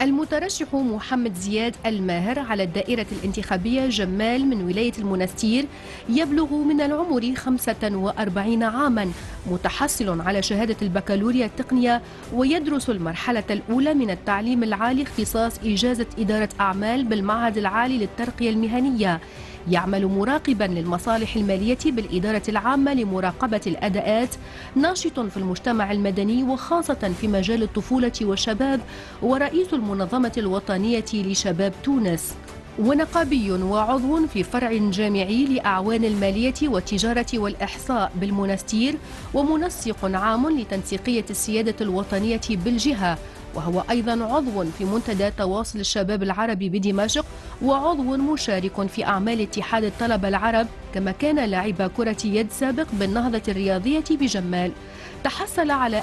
المترشح محمد زياد الماهر على الدائرة الانتخابية جمال من ولاية المنستير يبلغ من العمر 45 عاما، متحصل على شهادة البكالوريا التقنية، ويدرس المرحلة الأولى من التعليم العالي اختصاص إجازة إدارة أعمال بالمعهد العالي للترقية المهنية. يعمل مراقبا للمصالح المالية بالإدارة العامة لمراقبة الأداءات، ناشط في المجتمع المدني وخاصة في مجال الطفولة والشباب، ورئيس المنظمة الوطنية لشباب تونس، ونقابي وعضو في فرع جامعي لأعوان المالية والتجارة والإحصاء بالمنستير، ومنسق عام لتنسيقية السيادة الوطنية بالجهة، وهو أيضا عضو في منتدى تواصل الشباب العربي بدمشق، وعضو مشارك في أعمال اتحاد الطلبة العرب، كما كان لاعب كرة يد سابق بالنهضة الرياضية بجمال. تحصل على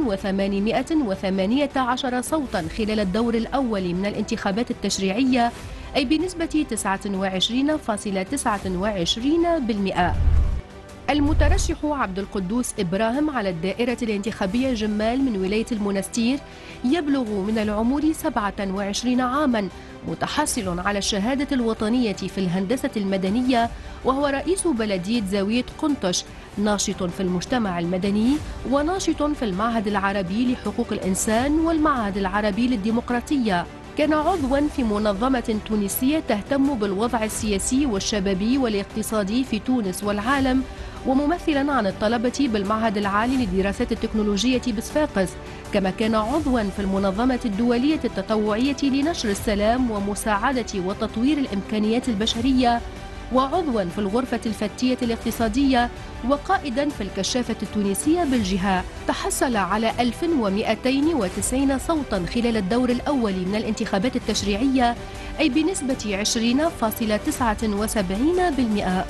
1818 صوتا خلال الدور الأول من الانتخابات التشريعية، أي بنسبة 29.29%. المترشح عبد القدوس إبراهيم على الدائرة الانتخابية جمال من ولاية المنستير يبلغ من العمر 27 عاما، متحصل على الشهادة الوطنية في الهندسة المدنية، وهو رئيس بلدية زاوية قنطش، ناشط في المجتمع المدني وناشط في المعهد العربي لحقوق الإنسان والمعهد العربي للديمقراطية. كان عضوا في منظمة تونسية تهتم بالوضع السياسي والشبابي والاقتصادي في تونس والعالم، وممثلا عن الطلبة بالمعهد العالي للدراسات التكنولوجية بصفاقس، كما كان عضوا في المنظمة الدولية التطوعية لنشر السلام ومساعدة وتطوير الإمكانيات البشرية، وعضوا في الغرفة الفتية الاقتصادية، وقائدا في الكشافة التونسية بالجهة. تحصل على 1290 صوتا خلال الدور الأول من الانتخابات التشريعية، أي بنسبة 20.79%.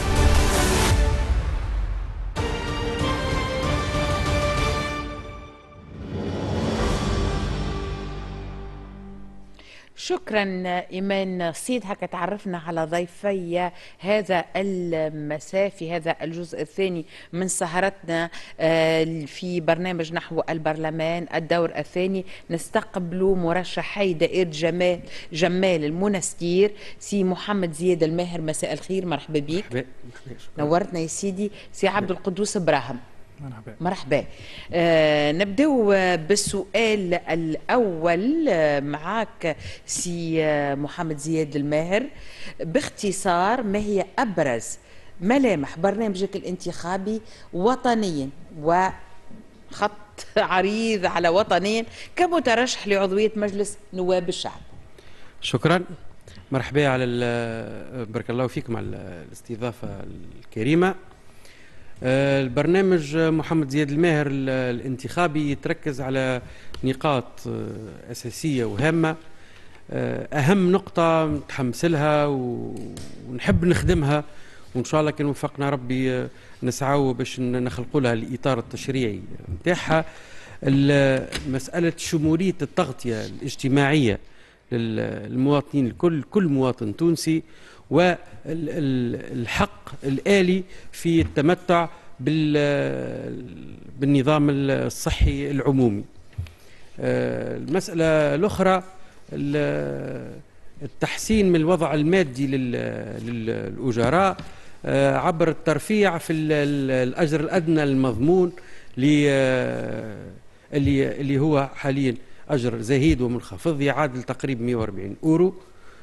شكرا إيمان صيد. هكا تعرفنا على ضيفي هذا المساء في هذا الجزء الثاني من سهرتنا في برنامج نحو البرلمان الدور الثاني. نستقبل مرشحي دائرة جمال المنستير، سي محمد زياد الماهر. مساء الخير، مرحبا بك. نورتنا يا سيدي. سي عبد القدوس إبراهيم، مرحبا. نبدأ بالسؤال الأول معك سي محمد زياد الماهر. باختصار، ما هي أبرز ملامح برنامجك الانتخابي وطنيا، وخط عريض على وطنيا، كمترشح لعضوية مجلس نواب الشعب؟ شكرا، مرحبا على بارك الله فيكم على الاستضافة الكريمة. البرنامج محمد زياد الماهر الانتخابي يتركز على نقاط أساسية وهامة. أهم نقطة متحمس لها ونحب نخدمها، وإن شاء الله كان وفقنا ربي نسعوا باش نخلقوا لها الإطار التشريعي نتاعها. مسألة شمولية التغطية الاجتماعية للمواطنين الكل، كل مواطن تونسي، والحق الآلي في التمتع بالنظام الصحي العمومي. المسألة الأخرى التحسين من الوضع المادي للأجراء عبر الترفيع في الأجر الأدنى المضمون اللي هو حاليا أجر زهيد ومنخفض يعادل تقريبا 140 أورو.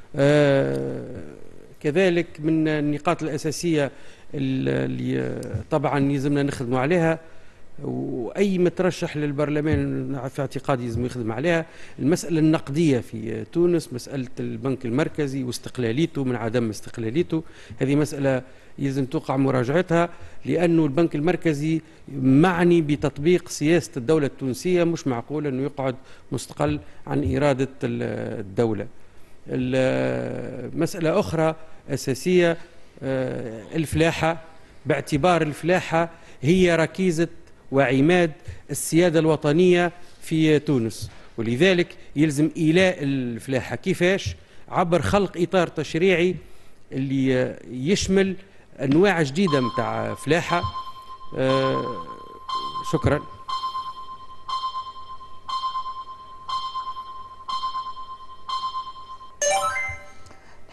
كذلك من النقاط الأساسية اللي طبعا يلزمنا نخدموا عليها، وأي مترشح للبرلمان في اعتقادي يلزم يخدم عليها، المسألة النقدية في تونس، مسألة البنك المركزي واستقلاليته من عدم استقلاليته. هذه مسألة يلزم توقع مراجعتها، لأنه البنك المركزي معني بتطبيق سياسة الدولة التونسية، مش معقول أنه يقعد مستقل عن إرادة الدولة. مسألة أخرى أساسية الفلاحة، باعتبار الفلاحة هي ركيزة وعماد السيادة الوطنية في تونس، ولذلك يلزم إيلاء الفلاحة. كيفاش؟ عبر خلق إطار تشريعي اللي يشمل أنواع جديدة متاع فلاحة. شكرا.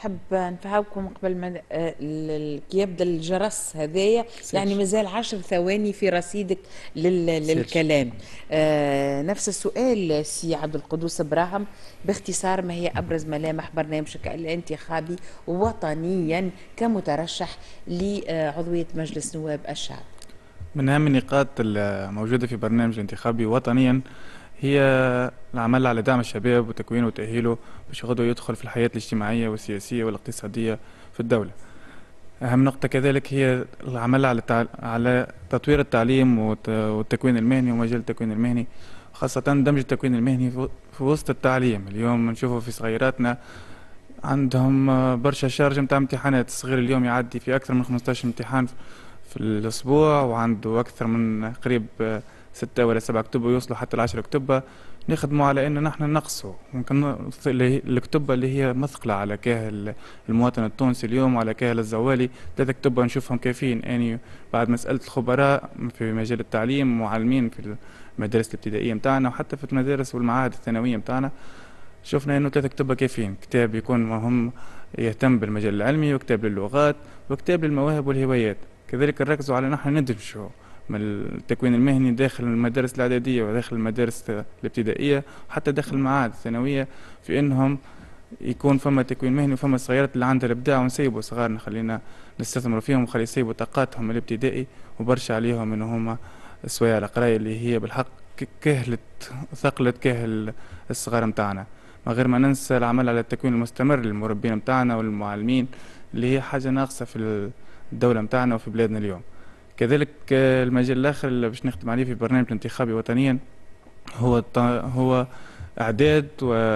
نحب نفهمكم قبل ما كي يبدا الجرس هذايا، يعني مازال 10 ثواني في رصيدك للكلام. نفس السؤال سي عبد القدوس ابراهيم، باختصار ما هي ابرز ملامح برنامجك الانتخابي وطنيا كمترشح لعضويه مجلس نواب الشعب؟ من أهم النقاط الموجودة في برنامج الانتخابي وطنيا هي العمل على دعم الشباب وتكوينه وتأهيله باش غدوة يدخل في الحياة الاجتماعية والسياسية والاقتصادية في الدولة. أهم نقطة كذلك هي العمل على تطوير التعليم والتكوين المهني ومجال التكوين المهني، خاصة دمج التكوين المهني في وسط التعليم. اليوم نشوفه في صغيراتنا عندهم برشا شارج متاع امتحانات، الصغير اليوم يعدي في أكثر من 15 امتحان في الأسبوع، وعنده أكثر من قريب 6 ولا 7 كتب ويوصلوا حتى 10 كتب. نخدموا على أن نحن نقصوا ممكن الكتب اللي هي مثقلة على كاهل المواطن التونسي اليوم وعلى كاهل الزوالي. 3 كتب نشوفهم كافيين. أني بعد مسألة الخبراء في مجال التعليم معلمين في المدارس الابتدائية متاعنا وحتى في المدارس والمعاهد الثانوية متاعنا، شفنا أنه 3 كتب كافيين. كتاب يكون مهم يهتم بالمجال العلمي، وكتاب للغات، وكتاب للمواهب والهوايات. كذلك نركزوا على نحن ندمجوا من التكوين المهني داخل المدارس الإعدادية وداخل المدارس الابتدائية وحتى داخل المعاهد الثانوية، في أنهم يكون فما تكوين مهني وفما الصغيرات اللي عندها الإبداع، ونسيبوا صغارنا خلينا نستثمروا فيهم وخلي يسيبوا طاقاتهم الابتدائي، وبرشا عليهم إن هما سواء على القراية اللي هي بالحق ثقلت كاهل الصغار متاعنا. من غير ما ننسى العمل على التكوين المستمر للمربين متاعنا والمعلمين اللي هي حاجة ناقصة في الدولة متاعنا وفي بلادنا اليوم. كذلك المجال الآخر اللي باش نخدم عليه في برنامج الانتخابي وطنيا هو إعداد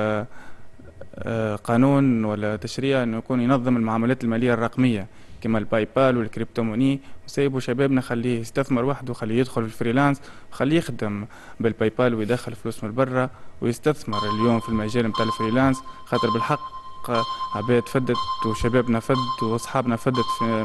وقانون ولا تشريع إنه يكون ينظم المعاملات المالية الرقمية كما الباي بال والكريبتوموني، وسيبوا شبابنا خليه يستثمر وحده وخليه يدخل في الفريلانس وخليه يخدم بالباي بال ويدخل فلوس من برا ويستثمر اليوم في المجال متاع الفريلانس، خاطر بالحق عباد فدت وشبابنا فد واصحابنا فدت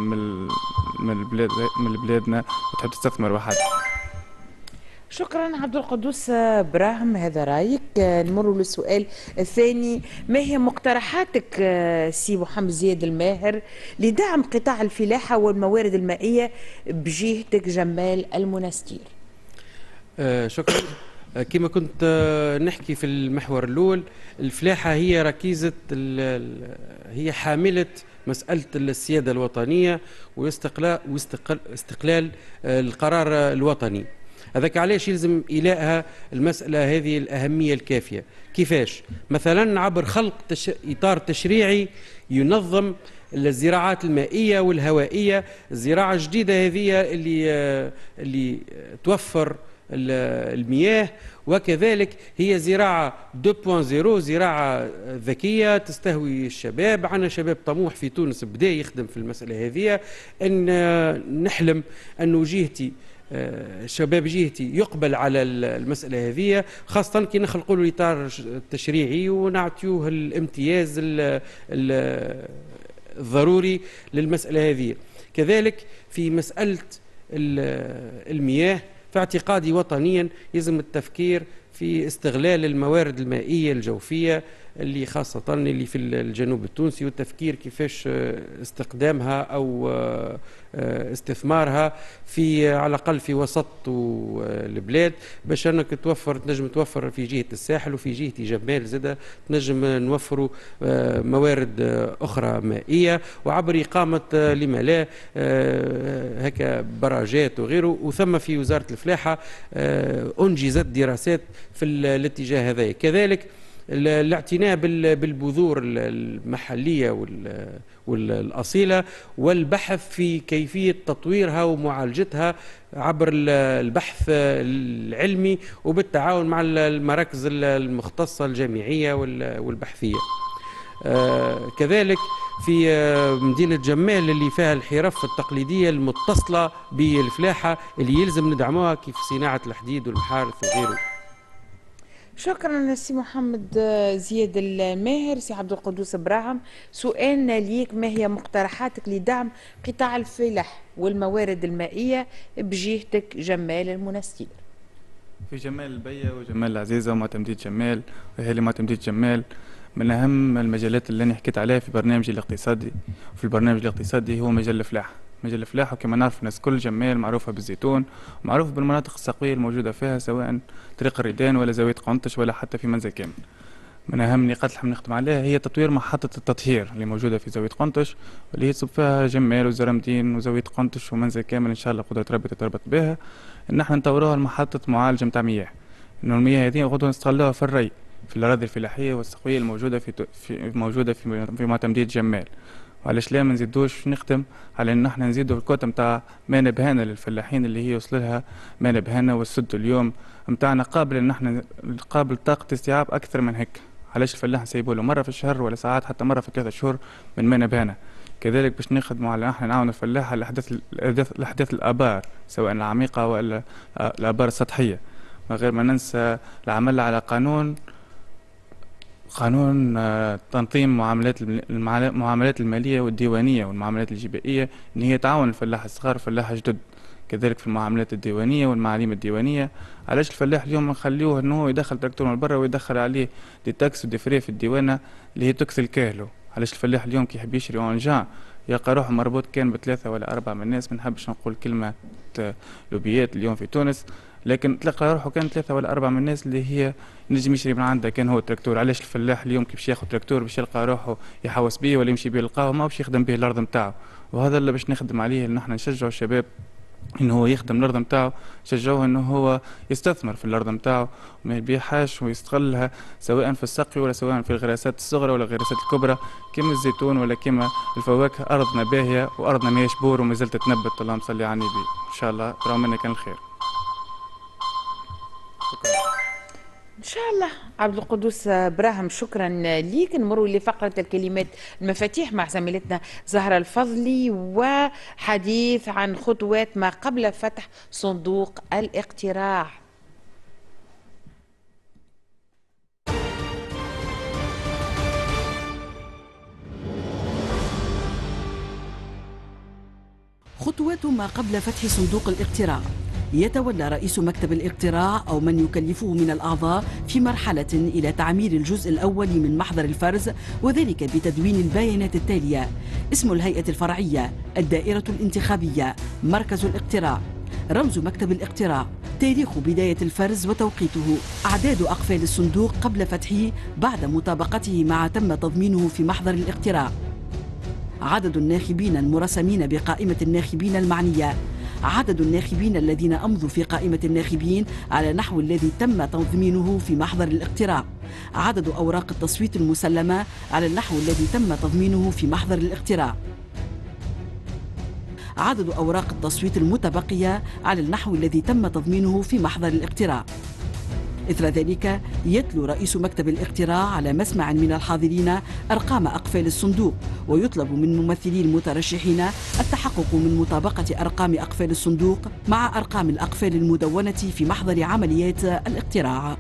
من بلادنا وتحب تستثمر وحدها. شكرا عبد القدوس ابراهيم، هذا رايك. نمر للسؤال الثاني، ما هي مقترحاتك سي محمد زياد الماهر لدعم قطاع الفلاحه والموارد المائيه بجهتك جمال المنستير؟ شكرا. كما كنت نحكي في المحور الأول، الفلاحة هي ركيزة هي حاملة مسألة السيادة الوطنية واستقلال القرار الوطني. هذاك علاش يلزم إلائها المسألة هذه الأهمية الكافية. كيفاش؟ مثلا عبر خلق إطار تشريعي ينظم الزراعات المائية والهوائية، الزراعة الجديدة هذه اللي توفر المياه، وكذلك هي زراعة 2.0، زراعة ذكية تستهوي الشباب. عنا شباب طموح في تونس بدأ يخدم في المسألة هذه. أن نحلم أنه جهتي شباب جهتي يقبل على المسألة هذه، خاصة كي نخلقوا له الإطار التشريعي ونعطيوه الامتياز الضروري للمسألة هذه. كذلك في مسألة المياه، في اعتقادي وطنيا يلزم التفكير في استغلال الموارد المائية الجوفية اللي خاصة اللي في الجنوب التونسي، والتفكير كيفاش استخدامها أو استثمارها في على الأقل في وسط البلاد، باش أنك تنجم توفر في جهة الساحل وفي جهة جمال زادة تنجم نوفروا موارد أخرى مائية، وعبر إقامة لما لا هكا براجات وغيره. وثم في وزارة الفلاحة أنجزت دراسات في الاتجاه هذا. كذلك الاعتناء بالبذور المحلية والأصيلة، والبحث في كيفية تطويرها ومعالجتها عبر البحث العلمي وبالتعاون مع المراكز المختصة الجامعية والبحثية. كذلك في مدينة جمال اللي فيها الحرف التقليدية المتصلة بالفلاحة اللي يلزم ندعموها كيف صناعة الحديد والمحارث وغيره. شكرا سي محمد زياد الماهر. سي عبد القدوس ابراهيم، سؤالنا ليك، ما هي مقترحاتك لدعم قطاع الفلاح والموارد المائية بجهتك جمال المنستير؟ في جمال البية وجمال العزيزة ومعتمدية جمال وأهالي معتمدية جمال من أهم المجالات اللي أنا حكيت عليها في برنامجي الاقتصادي. في البرنامج الاقتصادي هو مجال الفلاحة. مجال الفلاحة وكما نعرف الناس كل جمال معروفة بالزيتون، ومعروف بالمناطق الساقية الموجودة فيها سواء طريق الريدان ولا زاوية قنطش ولا حتى في منزل كامل. من أهم النقاط اللي نخدم عليها هي تطوير محطة التطهير اللي موجودة في زاوية قنطش، واللي يصب فيها جمال وزرمدين وزاوية قنطش ومنزل كامل إن شاء الله قدرة ربي تتربط بها. إن احنا نطوروها لمحطة معالجة متاع مياه، إنه المياه هذه غدوة نستغلوها في الري في الأراضي الفلاحية والسقوية الموجودة في معتمدية جمال. وعلاش لا ما نزيدوش نخدم على ان احنا نزيدوا الكوتا نتاع ماء نبهانة للفلاحين اللي هي يوصل لها ماء نبهانة، والسد اليوم نتاعنا قابل ان احنا قابل طاقة استيعاب اكثر من هيك. علاش الفلاح نسيبوا له مرة في الشهر ولا ساعات حتى مرة في 3 شهور من ماء نبهانة. كذلك باش نخدموا على احنا نعاونوا الفلاح على الاحداث الابار سواء العميقة ولا الابار السطحية، من غير ما ننسى العمل على قانون تنظيم المعاملات المالية والديوانية والمعاملات الجبائية، ان هي تعاون الفلاح الصغار والفلاح الجدد كذلك في المعاملات الديوانية والمعاليم الديوانية. علاش الفلاح اليوم نخليوه انه هو يدخل تراكتور من برا ويدخل عليه دي تاكس ودي فري في الديوانة اللي هي تكسل كاهله؟ علاش الفلاح اليوم كي يحب يشري اونجان يلقى روحه مربوط كان ب3 ولا 4 من الناس، ما نحبش نقول كلمة لوبيات اليوم في تونس، لكن تلقى روحه كان 3 ولا 4 من الناس اللي هي نجم يشري من عندها كان هو تراكتور. علاش الفلاح اليوم كي باش ياخذ تراكتور باش يلقى روحه يحوس بيه ولا يمشي بيه للقهوة ما باش يخدم به الارض نتاعو؟ وهذا اللي باش نخدم عليه، ان احنا نشجعوا الشباب انه هو يخدم الارض نتاعو، نشجعوه انه هو يستثمر في الارض نتاعو وما يبيعهاش ويستغلها سواء في السقي ولا سواء في الغراسات الصغرى ولا الغراسات الكبرى كما الزيتون ولا كما الفواكه. ارضنا باهيه وارضنا ماهيش بور وما زالت تنبت، اللهم صل على النبي. ان شاء الله راهو منا كان الخير. إن شاء الله. عبد القدوس براهم شكرا ليك. نمروا لفقرة الكلمات المفاتيح مع زميلتنا زهرة الفضلي وحديث عن خطوات ما قبل فتح صندوق الاقتراع. خطوات ما قبل فتح صندوق الاقتراع. يتولى رئيس مكتب الاقتراع أو من يكلفه من الأعضاء في مرحلة إلى تعمير الجزء الأول من محضر الفرز، وذلك بتدوين البيانات التالية: اسم الهيئة الفرعية، الدائرة الانتخابية، مركز الاقتراع، رمز مكتب الاقتراع، تاريخ بداية الفرز وتوقيته، أعداد أقفال الصندوق قبل فتحه بعد مطابقته مع تم تضمينه في محضر الاقتراع، عدد الناخبين المرسمين بقائمة الناخبين المعنية، عدد الناخبين الذين أمضوا في قائمة الناخبين على نحو الذي تم تضمينه في محضر الاقتراع، عدد أوراق التصويت المسلمة على النحو الذي تم تضمينه في محضر الاقتراع، عدد أوراق التصويت المتبقية على النحو الذي تم تضمينه في محضر الاقتراع. إثر ذلك يتلو رئيس مكتب الاقتراع على مسمع من الحاضرين أرقام أقفال الصندوق، ويطلب من ممثلي المترشحين التحقق من مطابقة أرقام أقفال الصندوق مع أرقام الأقفال المدونة في محضر عمليات الاقتراع.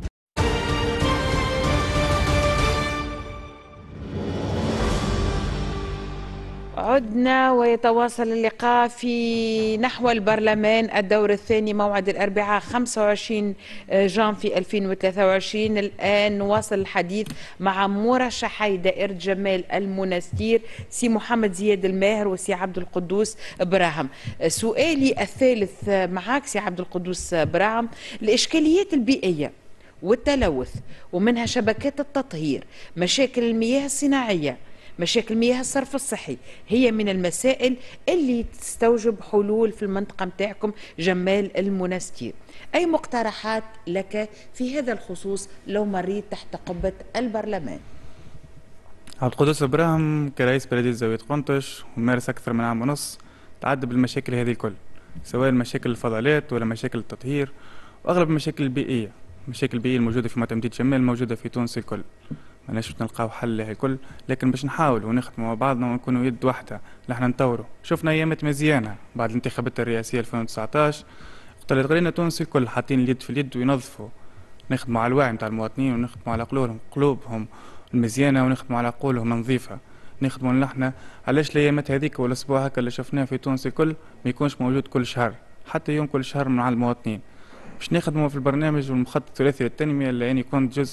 عدنا ويتواصل اللقاء في نحو البرلمان الدور الثاني موعد الأربعاء 25 جانفي 2023. الآن نواصل الحديث مع مرشحي دائرة جمال المنستير سي محمد زياد الماهر وسي عبد القدوس براهم. سؤالي الثالث معك سي عبد القدوس براهم: الإشكاليات البيئية والتلوث ومنها شبكات التطهير، مشاكل المياه الصناعية، مشاكل مياه الصرف الصحي، هي من المسائل اللي تستوجب حلول في المنطقة متاعكم جمال المنستير. أي مقترحات لك في هذا الخصوص لو مريت تحت قبة البرلمان؟ عبد القدوس براهم كرئيس بلدية زاوية قنطش ومارس أكثر من عام ونص تعدى بالمشاكل هذه الكل، سواء مشاكل الفضلات ولا مشاكل التطهير وأغلب المشاكل البيئية. المشاكل البيئية الموجودة في معتمدية جمال موجودة في تونس الكل، ماناش نلقاو حل لها الكل، لكن باش نحاول ونخدموا مع بعضنا ونكونوا يد واحدة لحنا نطوروا. شفنا ايامات مزيانة بعد الانتخابات الرئاسية 2019 اقتربت غيرنا تونس الكل حاطين اليد في اليد وينظفوا، نخدموا على الوعي نتاع المواطنين ونخدموا على قلوبهم المزيانة ونخدموا على عقولهم النظيفة، نخدموا نحنا علاش الايامات هذيك والاسبوع هكا اللي شفناه في تونس الكل ما يكونش موجود كل شهر، حتى يوم كل شهر مع المواطنين. باش نخدموا في البرنامج والمخطط الثلاثي للتنمية اللي يعني يكون جزء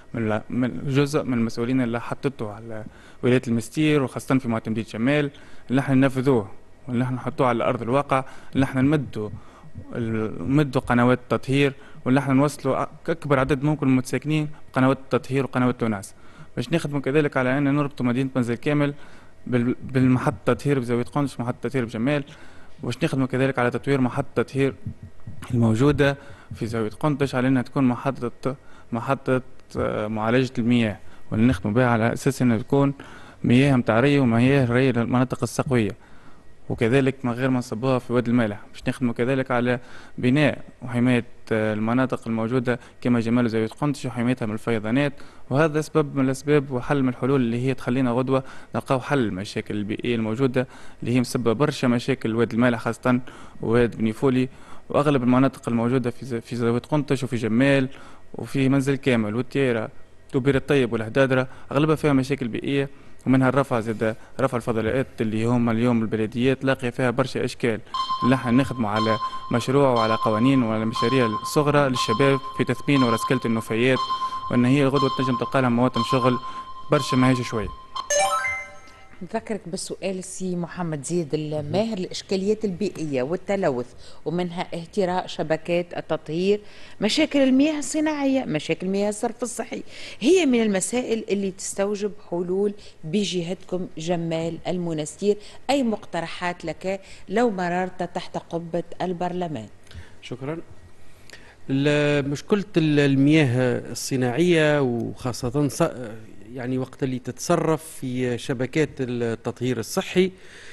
من جزء من المسؤولين اللي حطته على ولاية المستير وخاصة في معتمدية جمال، اللي احنا ننفذوه واللي احنا نحطوه على أرض الواقع، اللي احنا نمدوا قنوات التطهير، واللي احنا نوصلوا أكبر عدد ممكن من المتساكنين بقنوات التطهير وقنوات تونس، باش نخدموا كذلك على أن نربطوا مدينة منزل كامل بالمحطة التطهير بزاوية قندش، محطة التطهير بجمال، باش نخدموا كذلك على تطوير محطة التطهير الموجودة في زاوية قندش على أنها تكون محطة معالجة المياه، واللي نخدموا بها على أساس أنها تكون مياه متعرية ومياه ري للمناطق السقوية، وكذلك من غير ما نصبوها في وادي المالح، باش نخدموا كذلك على بناء وحماية المناطق الموجودة كما جمال وزاوية قندش وحمايتها من الفيضانات. وهذا سبب من الأسباب وحل من الحلول اللي هي تخلينا غدوة نلقاو حل المشاكل البيئية الموجودة اللي هي مسببة برشا مشاكل وادي المالح خاصة وواد بنيفولي وأغلب المناطق الموجودة في زاوية قندش وفي جمال وفي منزل كامل والتيرة وبير الطيب والهدادرة، أغلبها فيها مشاكل بيئية، ومنها الرفع زاد رفع الفضلات اللي هم اليوم البلديات لاقيه فيها برشا اشكال، اللي احنا نخدموا على مشروع وعلى قوانين وعلى مشاريع صغرى للشباب في تثمين ورسكلة النفايات، وان هي الغدوه تنجم تلقى لها مواطن شغل برشا ماهيش شويه. نذكرك بالسؤال سي محمد زياد الماهر، الإشكاليات البيئية والتلوث ومنها اهتراء شبكات التطهير، مشاكل المياه الصناعية، مشاكل مياه الصرف الصحي، هي من المسائل اللي تستوجب حلول بجهتكم جمال المنستير. أي مقترحات لك لو مررت تحت قبة البرلمان؟ شكرا. مشكلة المياه الصناعية وخاصة يعني وقت اللي تتصرف في شبكات التطهير الصحي،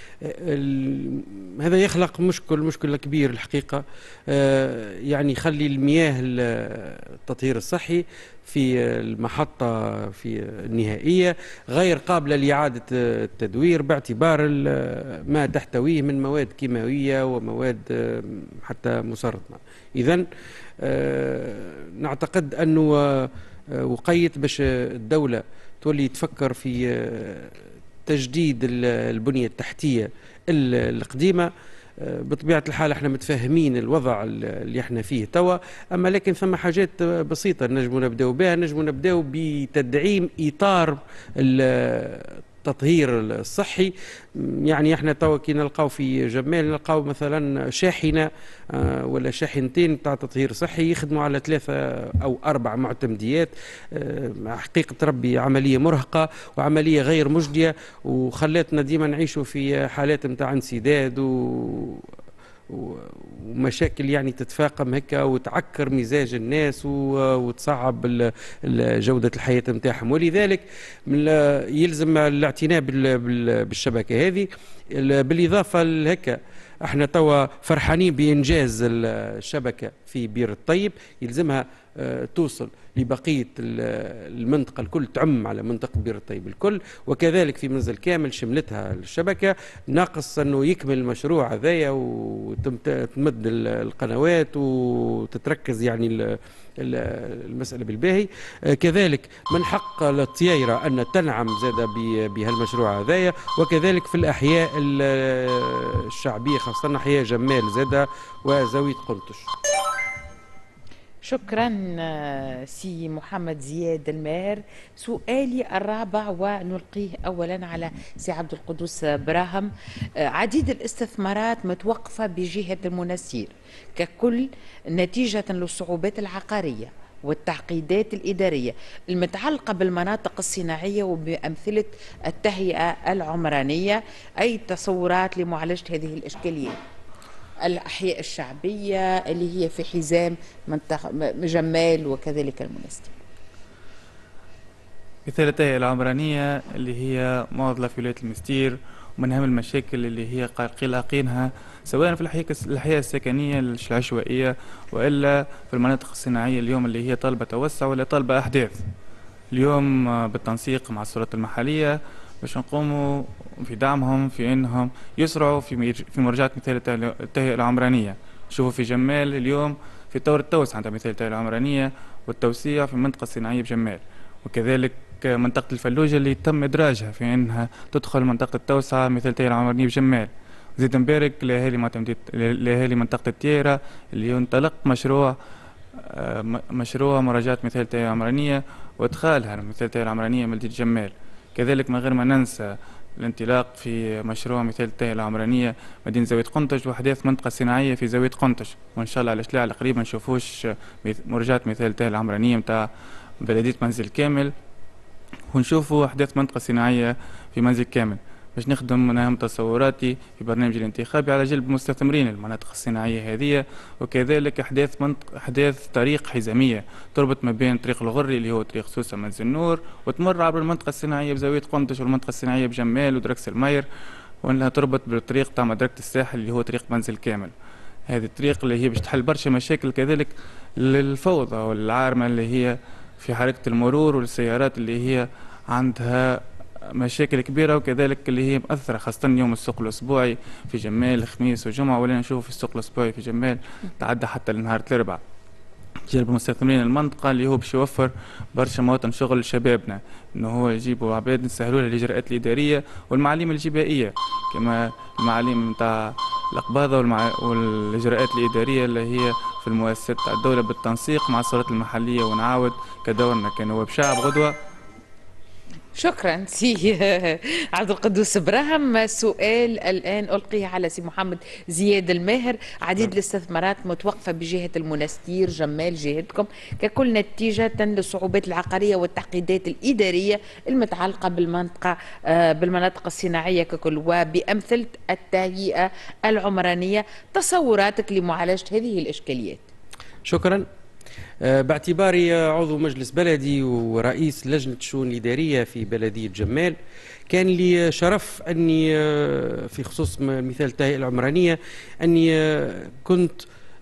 هذا يخلق مشكلة كبير الحقيقة. يعني يخلي المياه التطهير الصحي في المحطة في النهائية غير قابلة لإعادة التدوير باعتبار ما تحتويه من مواد كيماوية ومواد حتى مسرطنة. إذن نعتقد أنه وقيت باش الدولة تولي تفكر في تجديد البنية التحتية القديمة. بطبيعة الحال احنا متفاهمين الوضع اللي احنا فيه توا، اما لكن ثم حاجات بسيطة نجموا نبداو بها. نجموا نبداو بتدعيم اطار التطهير الصحي. يعني احنا توا كي نلقاو في جمال نلقاو مثلا شاحنة ولا شاحنتين تاع تطهير صحي يخدموا على 3 أو 4 معتمديات. حقيقة ربي عملية مرهقة وعملية غير مجدية، وخلاتنا ديما نعيشوا في حالات متاع انسداد ومشاكل يعني تتفاقم هكا وتعكر مزاج الناس وتصعب جودة الحياة متاعهم. ولذلك يلزم الاعتناء بالشبكة هذه. بالإضافة لهكا احنا توا فرحانين بإنجاز الشبكة في بير الطيب، يلزمها توصل لبقية المنطقة الكل، تعم على منطقة بير الطيب الكل، وكذلك في منزل كامل شملتها الشبكة. ناقص أنه يكمل المشروع هذايا وتمد القنوات وتتركز يعني المسألة بالباهي. كذلك من حق الطييرة أن تنعم زاد بهالمشروع هذايا، وكذلك في الأحياء الشعبية خاصة أحياء جمال زاد وزاوية قندش. شكرا سي محمد زياد الماهر. سؤالي الرابع ونلقيه أولا على سي عبد القدوس براهم. عديد الاستثمارات متوقفة بجهة المنستير ككل نتيجة للصعوبات العقارية والتعقيدات الإدارية المتعلقة بالمناطق الصناعية وبأمثلة التهيئة العمرانية. أي تصورات لمعالجة هذه الإشكاليات؟ الأحياء الشعبية اللي هي في حزام منطقة جمال وكذلك المنستير. مثال التهيئة العمرانية اللي هي معضلة في ولاية المستير، ومن أهم المشاكل اللي هي قلاقينها سواء في الأحياء السكنية العشوائية وإلا في المناطق الصناعية اليوم اللي هي طالبة توسع ولا طالبة أحداث. اليوم بالتنسيق مع السلطات المحلية باش نقوموا في دعمهم في انهم يسرعوا في مراجعه مثال التهيئه العمرانيه. شوفوا في جمال اليوم في طور التوسعه عند مثال التهيئه العمرانيه والتوسيع في المنطقه الصناعيه بجمال، وكذلك منطقه الفلوجه اللي تم ادراجها في انها تدخل منطقه التوسعه مثل التهيئه العمرانيه بجمال. زيد نبارك لاهالي منطقه التيرة اللي ينطلق مشروع مشروع مراجعة مثال التهيئة العمرانية وإدخالها مثال التهيئة العمرانية مدينة جمال. كذلك من غير ما ننسى الانطلاق في مشروع مثال التهيئة العمرانية مدينة زاوية قنطج وأحداث منطقة صناعية في زاوية قنطج، وإن شاء الله على شلاء على قريب نشوفوش مراجعة مثال التهيئة العمرانية متاع بلدية منزل كامل، ونشوفوا أحداث منطقة صناعية في منزل كامل باش نخدم من أهم تصوراتي في برنامج الانتخابي على جلب مستثمرين المناطق الصناعية هذه، وكذلك أحداث طريق حزامية تربط ما بين طريق الغري اللي هو طريق سوسة منزل نور وتمر عبر المنطقة الصناعية بزاوية قنطج والمنطقة الصناعية بجمال ودركس المير، وأنها تربط بالطريق تاع مدركة الساحل اللي هو طريق منزل كامل. هذه الطريق اللي هي باش تحل برشا مشاكل كذلك للفوضى والعارمة اللي هي في حركة المرور والسيارات اللي هي عندها مشاكل كبيرة، وكذلك اللي هي مؤثرة خاصة يوم السوق الأسبوعي في جمال خميس وجمعة، ولا نشوف في السوق الأسبوعي في جمال تعدى حتى لنهار الأربعاء. جلب مستثمرين المنطقة اللي هو باش يوفر برشا مواطن شغل لشبابنا، انه هو يجيبوا عباد نسهلوا له الاجراءات الاداريه والمعاليم الجبائيه، كما المعاليم نتاع القباضه والاجراءات الاداريه اللي هي في المؤسسات تاع الدوله بالتنسيق مع السلطات المحليه، ونعاود كدورنا كنواب شعب غدوه. شكرا سي عبد القدوس ابراهيم. سؤال الان القيه على سي محمد زياد الماهر. عديد الاستثمارات متوقفه بجهه المنستير جمال جهتكم ككل نتيجه للصعوبات العقاريه والتعقيدات الاداريه المتعلقه بالمناطق الصناعيه ككل وبامثله التهيئه العمرانيه. تصوراتك لمعالجه هذه الاشكاليات؟ شكرا. باعتباري عضو مجلس بلدي ورئيس لجنة الشؤون الإدارية في بلدية جمال، كان لي شرف أني في خصوص مثال التهيئة العمرانية أني كنت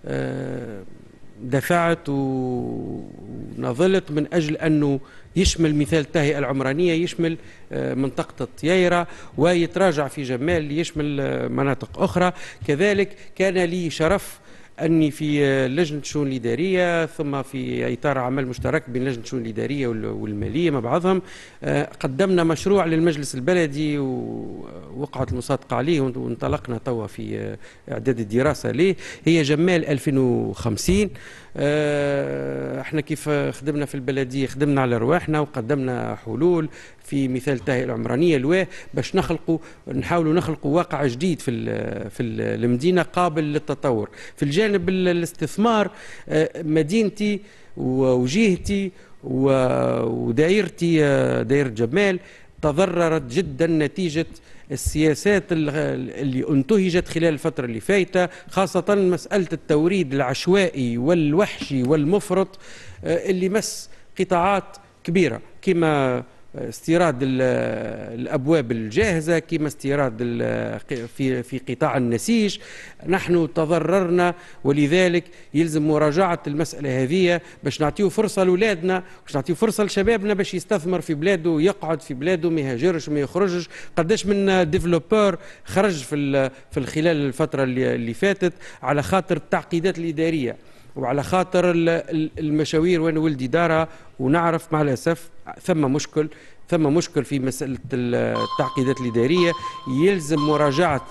دفعت ونظلت من أجل أنه يشمل مثال التهيئة العمرانية يشمل منطقة الطييرة ويتراجع في جمال يشمل مناطق أخرى. كذلك كان لي شرف أني في لجنة الشؤون الإدارية ثم في إطار عمل مشترك بين لجنة الشؤون الإدارية والمالية مع بعضهم قدمنا مشروع للمجلس البلدي ووقعت المصادقة عليه وانطلقنا توا في إعداد الدراسة ليه، هي جمال 2050. احنا كيف خدمنا في البلدية خدمنا على رواحنا وقدمنا حلول في مثال التهيئة العمرانية باش نحاولوا نخلقوا واقع جديد في المدينة قابل للتطور. في الجانب الاستثمار مدينتي وجهتي ودائرتي دائرة جمال تضررت جدا نتيجة السياسات اللي انتهجت خلال الفترة اللي فاتت، خاصة مسألة التوريد العشوائي والوحشي والمفرط اللي مس قطاعات كبيرة كما استيراد الأبواب الجاهزة، كما استيراد في قطاع النسيج. نحن تضررنا، ولذلك يلزم مراجعة المسألة هذه باش نعطيه فرصة لأولادنا، باش نعطيه فرصة لشبابنا باش يستثمر في بلاده، يقعد في بلاده، ما يهاجرش ما يخرجش. قداش من ديفلوبور خرج في خلال الفترة اللي فاتت على خاطر التعقيدات الإدارية وعلى خاطر المشاوير. وانا ولدي دارها ونعرف مع الاسف ثم مشكل في مساله التعقيدات الاداريه. يلزم مراجعه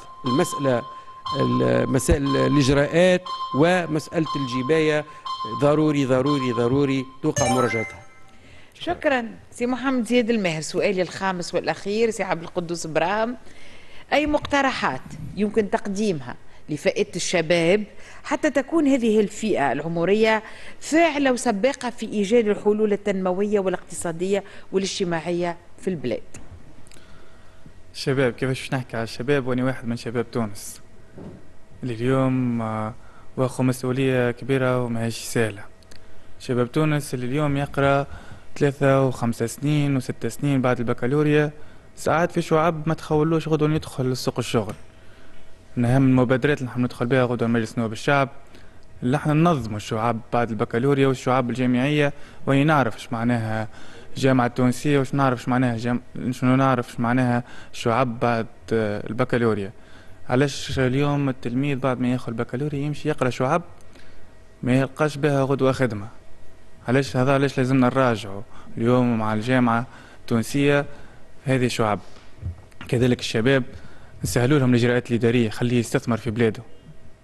مسائل الاجراءات ومساله الجبايه، ضروري توقع مراجعتها. شكرا سي محمد زياد الماهر. سؤالي الخامس والاخير سي عبد القدوس ابراهيم، اي مقترحات يمكن تقديمها لفئة الشباب حتى تكون هذه الفئة العمرية فاعلة وسباقة في إيجاد الحلول التنموية والاقتصادية والاجتماعية في البلاد؟ الشباب كيفاش نحكي على الشباب وأنا واحد من شباب تونس اللي اليوم واخو مسؤولية كبيرة وماهيش سهلة. شباب تونس اللي اليوم يقرأ 3 و5 سنين و6 سنين بعد البكالوريا، ساعات في شعب ما تخولوش غدوة يدخل لسوق الشغل. من أهم المبادرات اللي نحن ندخل بها غدوة مجلس نواب الشعب اللي احنا ننظموا الشعاب بعد البكالوريا والشعاب الجامعية، وين نعرف اش معناها الجامعة التونسية وش نعرف اش معناها شنو نعرف اش معناها الشعاب بعد البكالوريا. علاش اليوم التلميذ بعد ما ياخذ البكالوريا يمشي يقرأ شعاب ما يلقاش بها غدوة خدمة؟ علاش لازمنا نراجعوا اليوم مع الجامعة التونسية هذه شعاب. كذلك الشباب نسهلوا لهم الاجراءات الاداريه، خليه يستثمر في بلاده،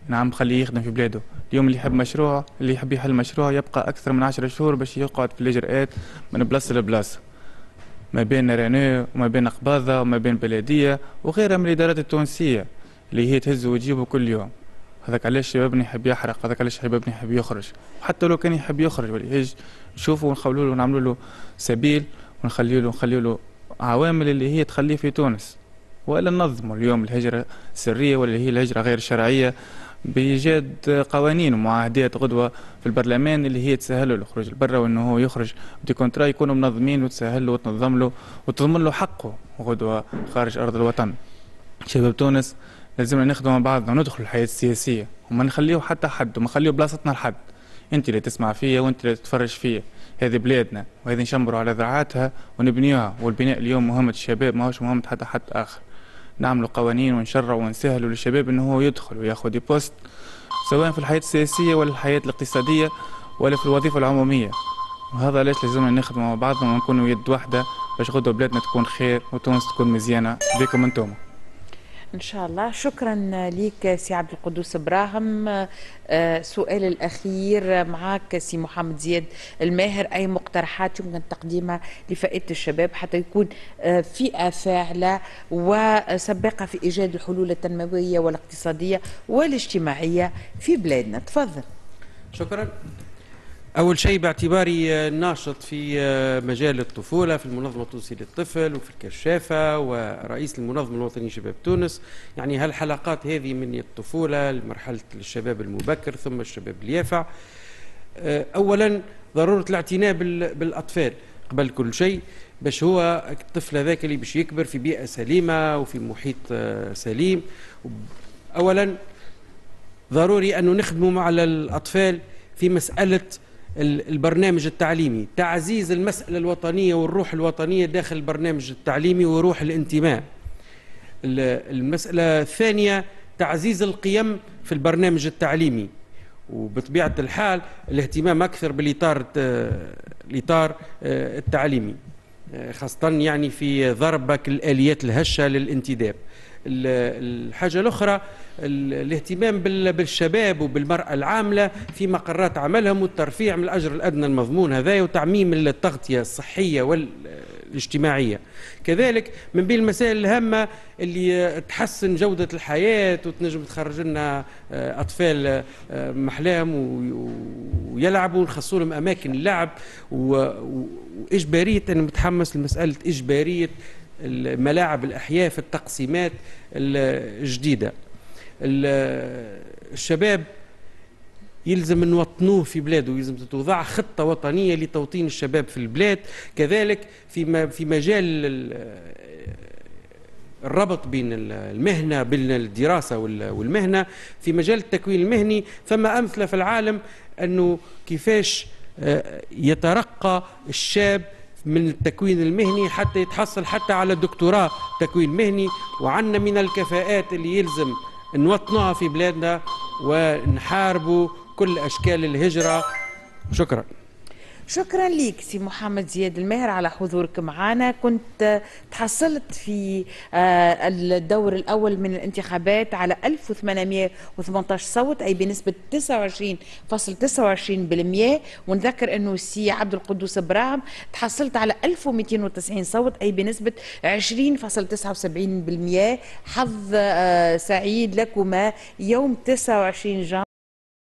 نعم خليه يخدم في بلاده. اليوم اللي يحب مشروع، اللي يحب يحل مشروع يبقى أكثر من 10 شهور باش يقعد في الإجراءات من بلاصة لبلاصة، ما بين رينو وما بين قباضة وما بين بلدية وغيرها من الإدارات التونسية اللي هي تهزه وتجيبه كل يوم. هذاك علاش شبابنا يحب يحرق، هذاك علاش شبابنا يحب يخرج، حتى لو كان يحب يخرج ولا يجي نشوفوا ونخلوا له ونعملوا له سبيل ونخلي له عوامل اللي هي تخليه في تونس، ولا ننظموا اليوم الهجرة السرية ولا هي الهجرة غير الشرعية بإيجاد قوانين ومعاهدات غدوة في البرلمان اللي هي تسهل له الخروج لبرا، وانه هو يخرج بدي كونترا يكونوا منظمين وتسهل له وتنظم له وتضمن له حقه غدوة خارج أرض الوطن. شباب تونس لازمنا نخدموا مع بعضنا وندخلوا الحياة السياسية وما نخليه حتى حد وما نخليه بلاصتنا لحد. انت اللي تسمع فيا وانت اللي تتفرج فيا، هذه بلادنا وهذه نشمروا على ذرعاتها ونبنيوها، والبناء اليوم مهمة الشباب ماهوش مهمة حتى حد آخر. نعملوا قوانين ونشرعوا ونسهلوا للشباب انه هو يدخل وياخذ بوست سواء في الحياة السياسية ولا الحياة الاقتصادية ولا في الوظيفة العمومية. وهذا علاش لازمنا نخدموا مع بعضنا ونكونوا يد واحدة باش غدوة بلادنا تكون خير وتونس تكون مزيانة بكم انتم. إن شاء الله. شكرا لك سي عبد القدوس براهم. سؤال الأخير معك سي محمد زياد الماهر، أي مقترحات يمكن تقديمها لفائدة الشباب حتى يكون فئة فاعلة وسباقة في إيجاد الحلول التنموية والاقتصادية والاجتماعية في بلادنا؟ تفضل. شكرا. أول شيء باعتباري ناشط في مجال الطفولة في المنظمة التونسية للطفل وفي الكشافة ورئيس المنظمة الوطنية شباب تونس، يعني هالحلقات هذه من الطفولة لمرحلة الشباب المبكر ثم الشباب اليافع. أولا ضرورة الاعتناء بالأطفال قبل كل شيء، باش هو الطفل هذاك اللي باش يكبر في بيئة سليمة وفي محيط سليم. أولا ضروري أنه نخدموا مع الأطفال في مسألة البرنامج التعليمي، تعزيز المسألة الوطنية والروح الوطنية داخل البرنامج التعليمي وروح الانتماء. المسألة الثانية تعزيز القيم في البرنامج التعليمي، وبطبيعة الحال الاهتمام أكثر بالإطار التعليمي، خاصة يعني في ضربك الآليات الهشة للانتداب. الحاجة الأخرى الاهتمام بالشباب وبالمرأة العاملة في مقرات عملهم والترفيع من الأجر الأدنى المضمون هذا وتعميم التغطية الصحية والاجتماعية. كذلك من بين المسائل الهامة اللي تحسن جودة الحياة وتنجم تخرج لنا أطفال محلاهم ويلعبوا ونخصوا لهم أماكن اللعب وإجبارية. أنا متحمس لمسألة إجبارية الملاعب الأحياء في التقسيمات الجديدة. الشباب يلزم نوطنوه في بلاده، يلزم توضع خطة وطنية لتوطين الشباب في البلاد. كذلك في مجال الربط بين المهنة بين الدراسة والمهنة، في مجال التكوين المهني ثم أمثلة في العالم أنه كيفاش يترقى الشاب من التكوين المهني حتى يتحصل حتى على دكتوراه تكوين مهني. وعندنا من الكفاءات اللي يلزم نوطنوها في بلادنا ونحاربوا كل أشكال الهجرة. شكرا. شكرا لك سي محمد زياد الماهر على حضورك معنا. كنت تحصلت في الدور الأول من الانتخابات على 1818 صوت، أي بنسبة 29.29%. ونذكر أنه سي عبد القدوس براهم تحصلت على 1290 صوت، أي بنسبة 20.79%. حظ سعيد لكما يوم 29 جانفي.